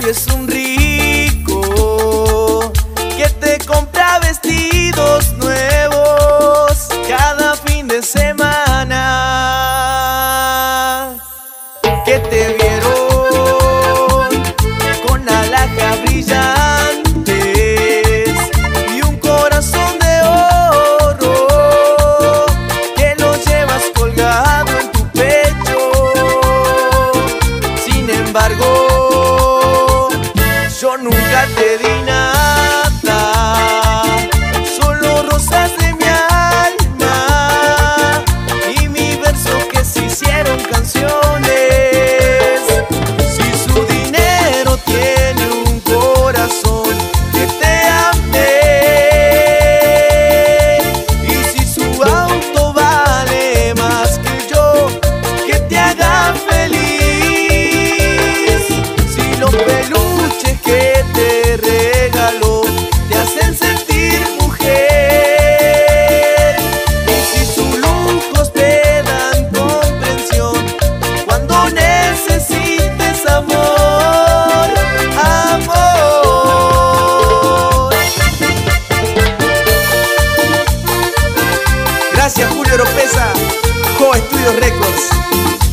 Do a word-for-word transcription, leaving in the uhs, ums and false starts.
es un rico que te compra vestidos nuevos cada fin de semana, que te vieron con alhajas brillantes y un corazón de oro que lo llevas colgado en tu pecho. Sin embargo, yo nunca te di nada, solo rosas de mi alma y mi verso que se hicieron canciones. Si su dinero tiene un corazón que te amé, y si su auto vale más que yo, que te haga feliz. Si los peluches que te regaló te hacen sentir mujer, y si sus lujos te dan comprensión cuando necesites amor, amor. Gracias, Julio Oropesa, Co Estudios Records.